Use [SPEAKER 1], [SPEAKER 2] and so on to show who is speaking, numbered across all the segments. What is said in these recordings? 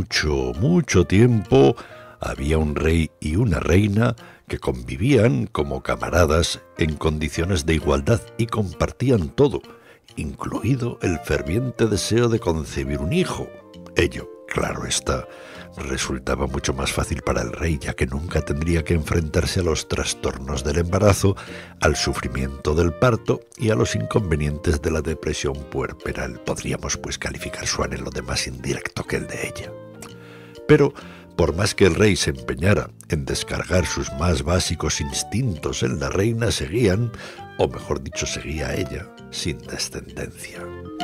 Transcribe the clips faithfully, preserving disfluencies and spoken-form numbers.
[SPEAKER 1] mucho, mucho tiempo había un rey y una reina que convivían como camaradas en condiciones de igualdad y compartían todo, incluido el ferviente deseo de concebir un hijo. Ello, claro está, resultaba mucho más fácil para el rey, ya que nunca tendría que enfrentarse a los trastornos del embarazo, al sufrimiento del parto y a los inconvenientes de la depresión puerperal. Podríamos pues calificar su anhelo de más indirecto que el de ella. Pero, por más que el rey se empeñara en descargar sus más básicos instintos en la reina, seguían, o mejor dicho, seguía ella, sin descendencia.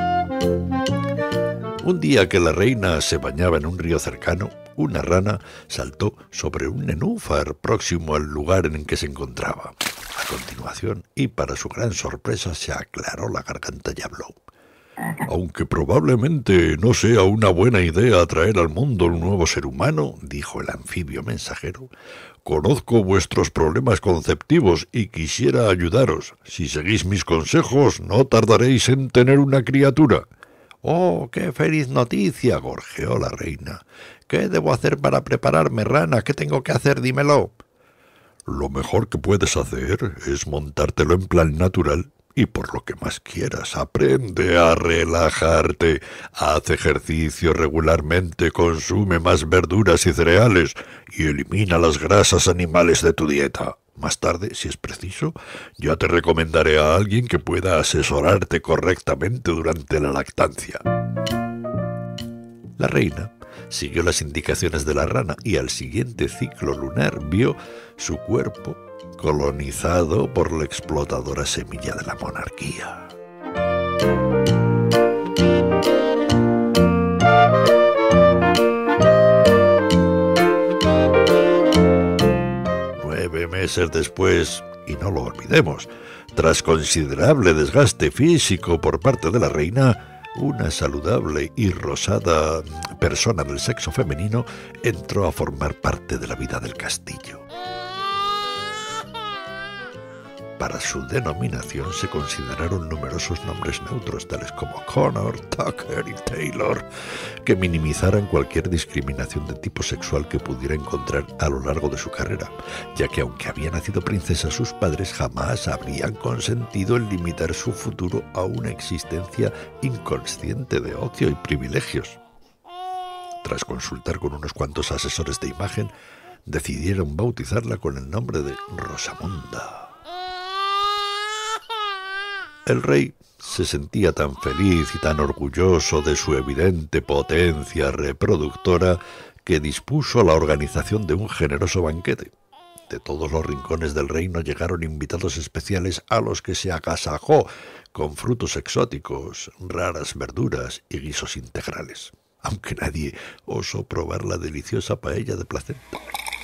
[SPEAKER 1] Un día que la reina se bañaba en un río cercano, una rana saltó sobre un nenúfar próximo al lugar en que se encontraba. A continuación, y para su gran sorpresa, se aclaró la garganta y habló. «Aunque probablemente no sea una buena idea traer al mundo un nuevo ser humano», dijo el anfibio mensajero, «conozco vuestros problemas conceptivos y quisiera ayudaros. Si seguís mis consejos, no tardaréis en tener una criatura». «¡Oh, qué feliz noticia!», gorjeó la reina. «¿Qué debo hacer para prepararme, rana? ¿Qué tengo que hacer? Dímelo». «Lo mejor que puedes hacer es montártelo en plan natural y por lo que más quieras. Aprende a relajarte, haz ejercicio regularmente, consume más verduras y cereales y elimina las grasas animales de tu dieta. Más tarde, si es preciso, ya te recomendaré a alguien que pueda asesorarte correctamente durante la lactancia». La reina siguió las indicaciones de la rana y al siguiente ciclo lunar vio su cuerpo colonizado por la explotadora semilla de la monarquía. Nueve meses después, y no lo olvidemos, tras considerable desgaste físico por parte de la reina, una saludable y rosada persona del sexo femenino entró a formar parte de la vida del castillo. Para su denominación se consideraron numerosos nombres neutros, tales como Connor, Tucker y Taylor, que minimizaran cualquier discriminación de tipo sexual que pudiera encontrar a lo largo de su carrera, ya que aunque había nacido princesa, sus padres jamás habrían consentido en limitar su futuro a una existencia inconsciente de ocio y privilegios. Tras consultar con unos cuantos asesores de imagen, decidieron bautizarla con el nombre de Rosamunda. El rey se sentía tan feliz y tan orgulloso de su evidente potencia reproductora que dispuso la organización de un generoso banquete. De todos los rincones del reino llegaron invitados especiales a los que se agasajó con frutos exóticos, raras verduras y guisos integrales, aunque nadie osó probar la deliciosa paella de placenta.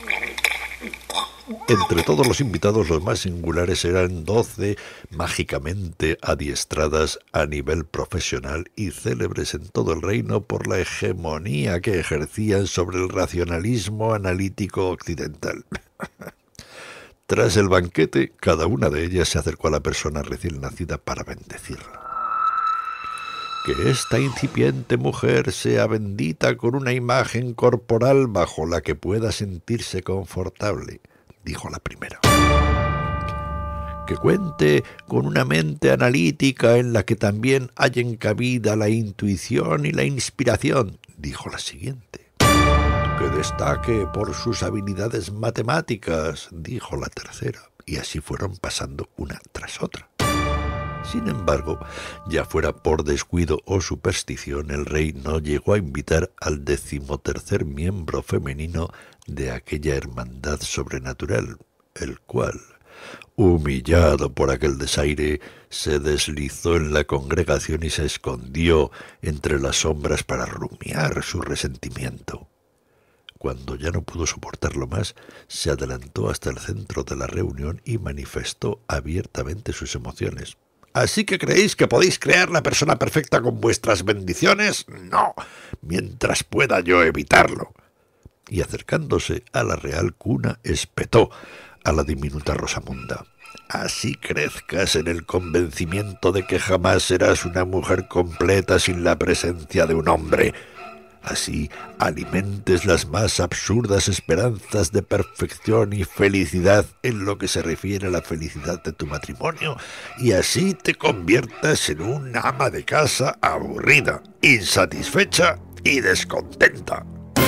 [SPEAKER 1] Entre todos los invitados, los más singulares eran doce mágicamente adiestradas a nivel profesional y célebres en todo el reino por la hegemonía que ejercían sobre el racionalismo analítico occidental. Tras el banquete, cada una de ellas se acercó a la persona recién nacida para bendecirla. «Que esta incipiente mujer sea bendita con una imagen corporal bajo la que pueda sentirse confortable», dijo la primera. «Que cuente con una mente analítica en la que también hallen cabida la intuición y la inspiración», dijo la siguiente. «Que destaque por sus habilidades matemáticas», dijo la tercera, y así fueron pasando una tras otra. Sin embargo, ya fuera por descuido o superstición, el rey no llegó a invitar al decimotercer miembro femenino de aquella hermandad sobrenatural, el cual, humillado por aquel desaire, se deslizó en la congregación y se escondió entre las sombras para rumiar su resentimiento. Cuando ya no pudo soportarlo más, se adelantó hasta el centro de la reunión y manifestó abiertamente sus emociones. «¿Así que creéis que podéis crear la persona perfecta con vuestras bendiciones? No, mientras pueda yo evitarlo». Y acercándose a la real cuna, espetó a la diminuta Rosamunda. «Así crezcas en el convencimiento de que jamás serás una mujer completa sin la presencia de un hombre. Así alimentes las más absurdas esperanzas de perfección y felicidad en lo que se refiere a la felicidad de tu matrimonio, y así te conviertas en una ama de casa aburrida, insatisfecha y descontenta.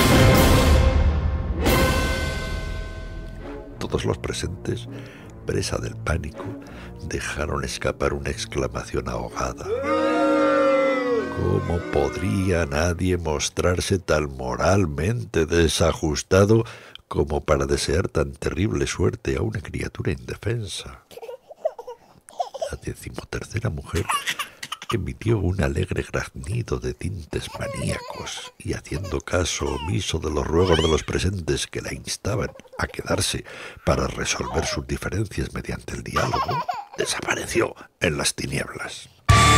[SPEAKER 1] Todos los presentes, presa del pánico, dejaron escapar una exclamación ahogada. ¿Cómo podría nadie mostrarse tan moralmente desajustado como para desear tan terrible suerte a una criatura indefensa? La decimotercera mujer emitió un alegre graznido de tintes maníacos y, haciendo caso omiso de los ruegos de los presentes que la instaban a quedarse para resolver sus diferencias mediante el diálogo, desapareció en las tinieblas.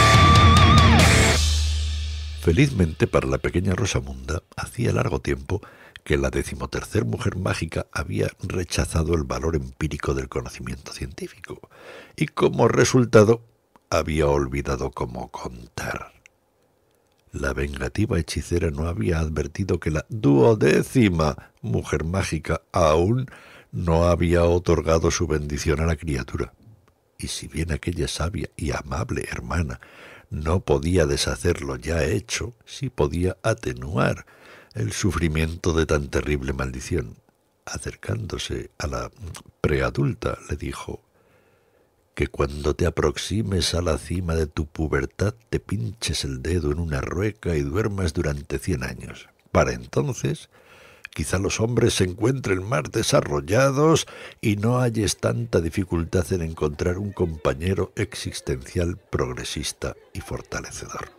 [SPEAKER 1] Felizmente para la pequeña Rosamunda, hacía largo tiempo que la decimotercer mujer mágica había rechazado el valor empírico del conocimiento científico y, como resultado, había olvidado cómo contar. La vengativa hechicera no había advertido que la duodécima mujer mágica aún no había otorgado su bendición a la criatura, y si bien aquella sabia y amable hermana no podía deshacer lo ya hecho, sí podía atenuar el sufrimiento de tan terrible maldición. Acercándose a la preadulta, le dijo: que cuando te aproximes a la cima de tu pubertad te pinches el dedo en una rueca y duermas durante cien años. Para entonces, quizá los hombres se encuentren más desarrollados y no halles tanta dificultad en encontrar un compañero existencial progresista y fortalecedor.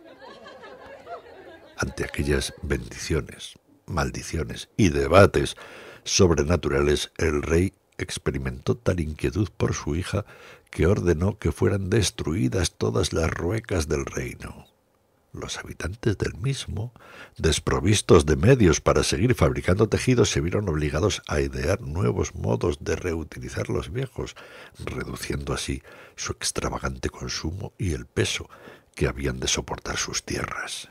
[SPEAKER 1] Ante aquellas bendiciones, maldiciones y debates sobrenaturales, el rey experimentó tal inquietud por su hija que ordenó que fueran destruidas todas las ruecas del reino. Los habitantes del mismo, desprovistos de medios para seguir fabricando tejidos, se vieron obligados a idear nuevos modos de reutilizar los viejos, reduciendo así su extravagante consumo y el peso que habían de soportar sus tierras.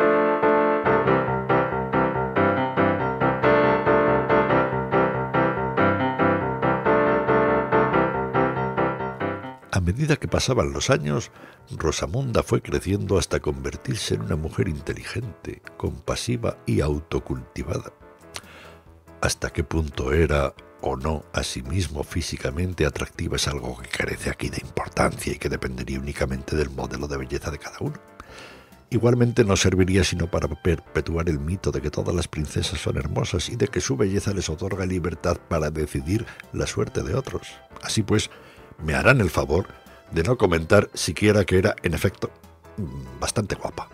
[SPEAKER 1] A medida que pasaban los años, Rosamunda fue creciendo hasta convertirse en una mujer inteligente, compasiva y autocultivada. Hasta qué punto era o no asimismo físicamente atractiva es algo que carece aquí de importancia y que dependería únicamente del modelo de belleza de cada uno. Igualmente no serviría sino para perpetuar el mito de que todas las princesas son hermosas y de que su belleza les otorga libertad para decidir la suerte de otros. Así pues, me harán el favor de no comentar siquiera que era, en efecto, bastante guapa.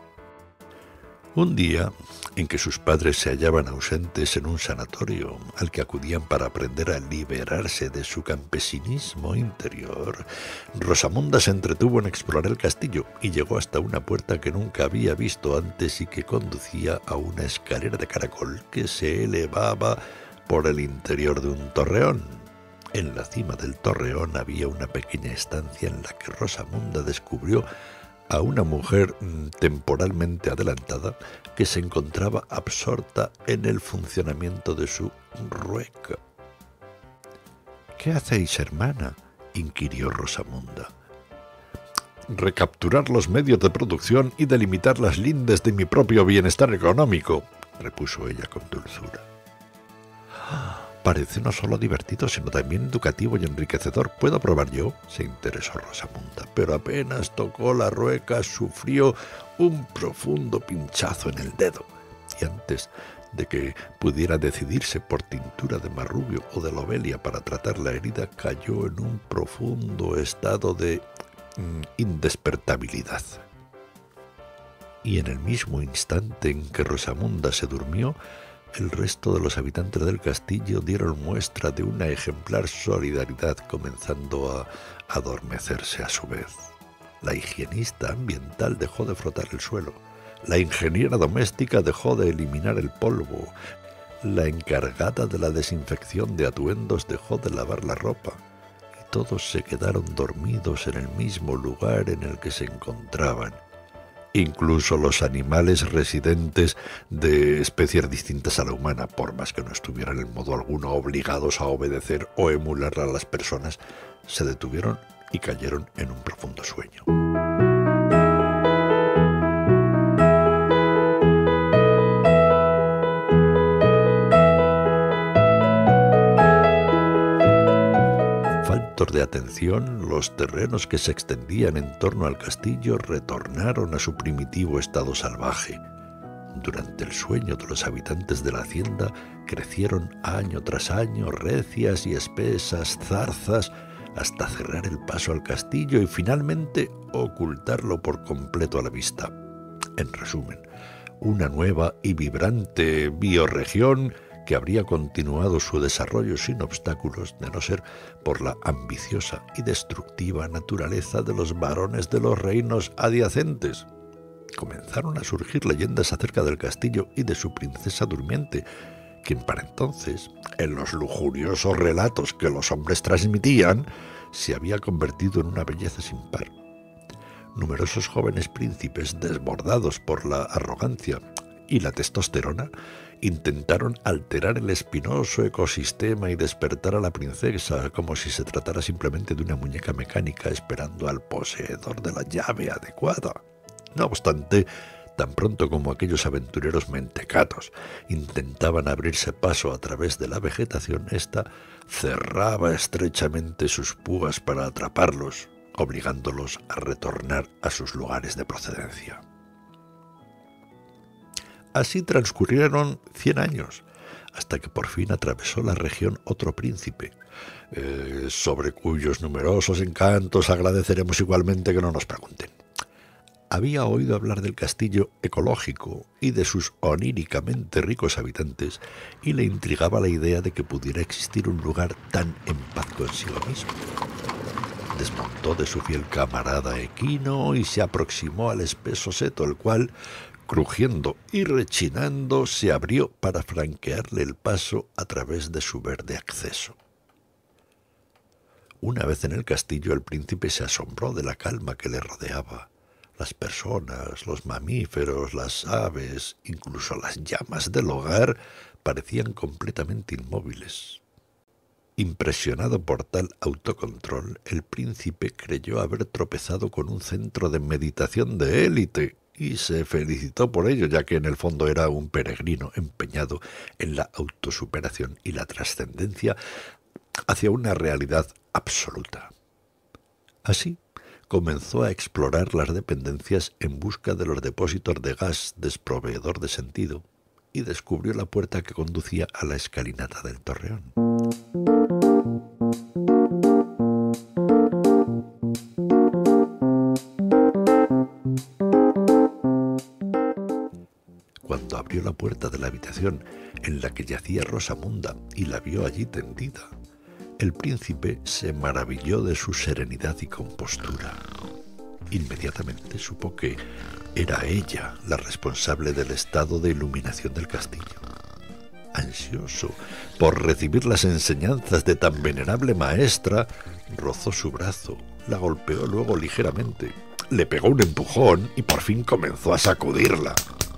[SPEAKER 1] Un día en que sus padres se hallaban ausentes en un sanatorio al que acudían para aprender a liberarse de su campesinismo interior, Rosamunda se entretuvo en explorar el castillo y llegó hasta una puerta que nunca había visto antes y que conducía a una escalera de caracol que se elevaba por el interior de un torreón. En la cima del torreón había una pequeña estancia en la que Rosamunda descubrió a una mujer temporalmente adelantada que se encontraba absorta en el funcionamiento de su rueca. «¿Qué hacéis, hermana?», inquirió Rosamunda. «Recapturar los medios de producción y delimitar las lindes de mi propio bienestar económico», repuso ella con dulzura. «Parece no solo divertido, sino también educativo y enriquecedor. ¿Puedo probar yo?», se interesó Rosamunda, pero apenas tocó la rueca sufrió un profundo pinchazo en el dedo, y antes de que pudiera decidirse por tintura de marrubio o de lobelia para tratar la herida, cayó en un profundo estado de mm, indespertabilidad. Y en el mismo instante en que Rosamunda se durmió, el resto de los habitantes del castillo dieron muestra de una ejemplar solidaridad, comenzando a adormecerse a su vez. La higienista ambiental dejó de frotar el suelo, la ingeniera doméstica dejó de eliminar el polvo, la encargada de la desinfección de atuendos dejó de lavar la ropa, y todos se quedaron dormidos en el mismo lugar en el que se encontraban, Incluso los animales residentes de especies distintas a la humana, por más que no estuvieran en modo alguno obligados a obedecer o emular a las personas, se detuvieron y cayeron en un profundo sueño. Faltos de atención, los terrenos que se extendían en torno al castillo retornaron a su primitivo estado salvaje. Durante el sueño de los habitantes de la hacienda crecieron año tras año recias y espesas zarzas hasta cerrar el paso al castillo y finalmente ocultarlo por completo a la vista. En resumen, una nueva y vibrante bioregión que habría continuado su desarrollo sin obstáculos de no ser por la ambiciosa y destructiva naturaleza de los varones de los reinos adyacentes. Comenzaron a surgir leyendas acerca del castillo y de su princesa durmiente, quien para entonces, en los lujuriosos relatos que los hombres transmitían, se había convertido en una belleza sin par. Numerosos jóvenes príncipes, desbordados por la arrogancia y la testosterona, intentaron alterar el espinoso ecosistema y despertar a la princesa como si se tratara simplemente de una muñeca mecánica esperando al poseedor de la llave adecuada. No obstante, tan pronto como aquellos aventureros mentecatos intentaban abrirse paso a través de la vegetación, ésta cerraba estrechamente sus púas para atraparlos, obligándolos a retornar a sus lugares de procedencia. Así transcurrieron cien años, hasta que por fin atravesó la región otro príncipe, eh, sobre cuyos numerosos encantos agradeceremos igualmente que no nos pregunten. Había oído hablar del castillo ecológico y de sus oníricamente ricos habitantes, y le intrigaba la idea de que pudiera existir un lugar tan en paz consigo mismo. Desmontó de su fiel camarada equino y se aproximó al espeso seto, el cual, crujiendo y rechinando, se abrió para franquearle el paso a través de su verde acceso. Una vez en el castillo, el príncipe se asombró de la calma que le rodeaba. Las personas, los mamíferos, las aves, incluso las llamas del hogar, parecían completamente inmóviles. Impresionado por tal autocontrol, el príncipe creyó haber tropezado con un centro de meditación de élite y se felicitó por ello, ya que en el fondo era un peregrino empeñado en la autosuperación y la trascendencia hacia una realidad absoluta. Así, comenzó a explorar las dependencias en busca de los depósitos de gas desproveedor de sentido y descubrió la puerta que conducía a la escalinata del torreón. Cuando abrió la puerta de la habitación en la que yacía Rosamunda y la vio allí tendida, el príncipe se maravilló de su serenidad y compostura. Inmediatamente supo que era ella la responsable del estado de iluminación del castillo. Ansioso por recibir las enseñanzas de tan venerable maestra, rozó su brazo, la golpeó luego ligeramente, le pegó un empujón y por fin comenzó a sacudirla.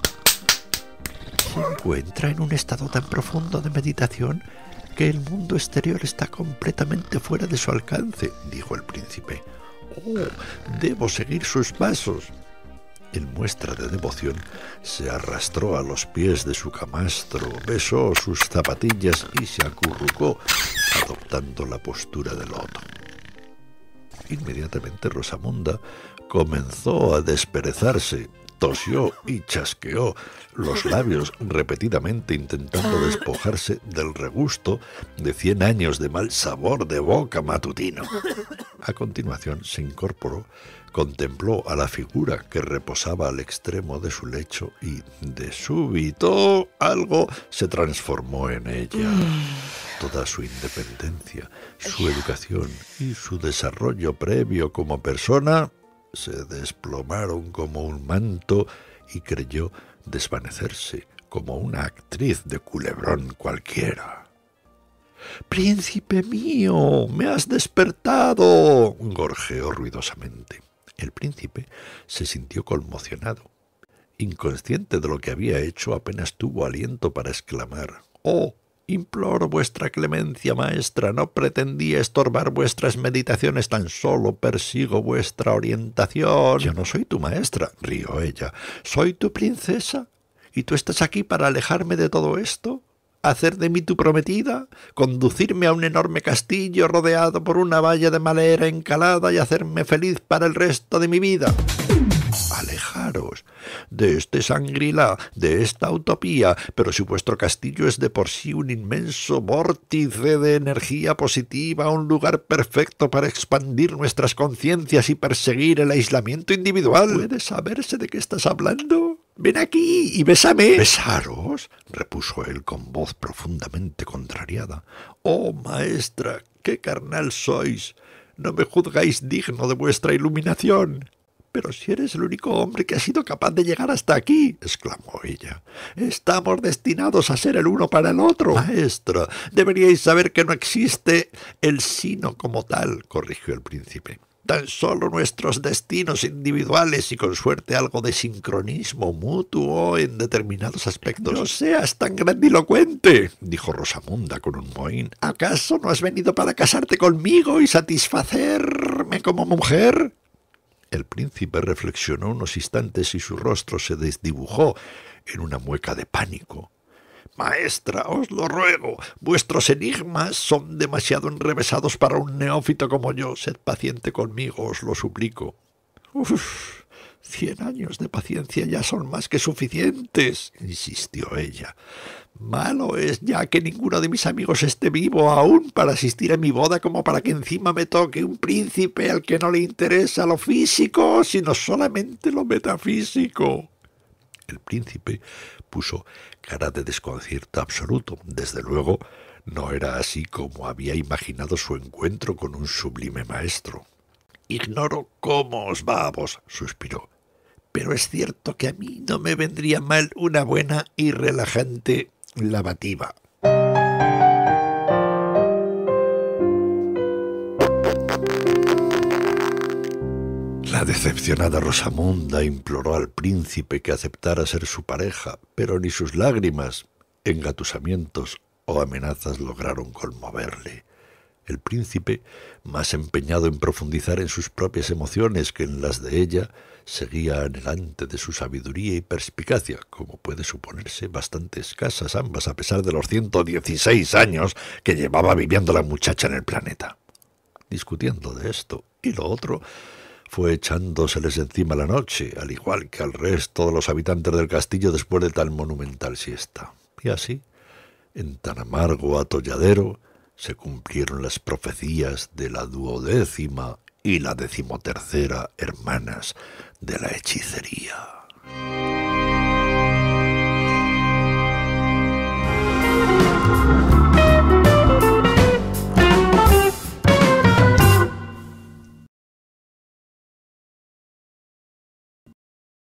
[SPEAKER 1] ¿Se encuentra en un estado tan profundo de meditación que el mundo exterior está completamente fuera de su alcance?, dijo el príncipe. «Oh, debo seguir sus pasos». En muestra de devoción, se arrastró a los pies de su camastro, besó sus zapatillas y se acurrucó, adoptando la postura de loto. Inmediatamente Rosamunda comenzó a desperezarse, tosió y chasqueó los labios repetidamente, intentando despojarse del regusto de cien años de mal sabor de boca matutino. A continuación se incorporó, contempló a la figura que reposaba al extremo de su lecho y, de súbito, algo se transformó en ella. Toda su independencia, su educación y su desarrollo previo como persona se desplomaron como un manto y creyó desvanecerse como una actriz de culebrón cualquiera. «¡Príncipe mío! ¡Me has despertado!», gorjeó ruidosamente. El príncipe se sintió conmocionado. Inconsciente de lo que había hecho, apenas tuvo aliento para exclamar: «¡Oh! Imploro vuestra clemencia, maestra. No pretendía estorbar vuestras meditaciones, tan solo persigo vuestra orientación». «Yo no soy tu maestra», rió ella. «Soy tu princesa. ¿Y tú estás aquí para alejarme de todo esto? ¿Hacer de mí tu prometida? ¿Conducirme a un enorme castillo rodeado por una valla de madera encalada y hacerme feliz para el resto de mi vida? Alejaros de este Shangri-La, de esta utopía, pero si vuestro castillo es de por sí un inmenso vórtice de energía positiva, un lugar perfecto para expandir nuestras conciencias y perseguir el aislamiento individual». «¿Puede saberse de qué estás hablando? Ven aquí y bésame». «¿Besaros?», repuso él con voz profundamente contrariada. «Oh, maestra, qué carnal sois. No me juzgáis digno de vuestra iluminación». «Pero si eres el único hombre que ha sido capaz de llegar hasta aquí», exclamó ella. «Estamos destinados a ser el uno para el otro». «Maestra, deberíais saber que no existe el sino como tal», corrigió el príncipe. «Tan solo nuestros destinos individuales y con suerte algo de sincronismo mutuo en determinados aspectos». «No seas tan grandilocuente», dijo Rosamunda con un mohín. «¿Acaso no has venido para casarte conmigo y satisfacerme como mujer?» El príncipe reflexionó unos instantes y su rostro se desdibujó en una mueca de pánico. «Maestra, os lo ruego, vuestros enigmas son demasiado enrevesados para un neófito como yo. Sed paciente conmigo, os lo suplico». «Uf, cien años de paciencia ya son más que suficientes», insistió ella. «Malo es ya que ninguno de mis amigos esté vivo aún para asistir a mi boda, como para que encima me toque un príncipe al que no le interesa lo físico, sino solamente lo metafísico». El príncipe puso cara de desconcierto absoluto. Desde luego, no era así como había imaginado su encuentro con un sublime maestro. «Ignoro cómo os va a vos», suspiró, «pero es cierto que a mí no me vendría mal una buena y relajante lavativa». La decepcionada Rosamunda imploró al príncipe que aceptara ser su pareja, pero ni sus lágrimas, engatusamientos o amenazas lograron conmoverle. El príncipe, más empeñado en profundizar en sus propias emociones que en las de ella, seguía anhelante de su sabiduría y perspicacia, como puede suponerse, bastante escasas ambas a pesar de los ciento dieciséis años que llevaba viviendo la muchacha en el planeta. Discutiendo de esto y lo otro, fue echándoseles encima la noche, al igual que al resto de los habitantes del castillo después de tan monumental siesta. Y así, en tan amargo atolladero, se cumplieron las profecías de la duodécima y la decimotercera hermanas de la hechicería.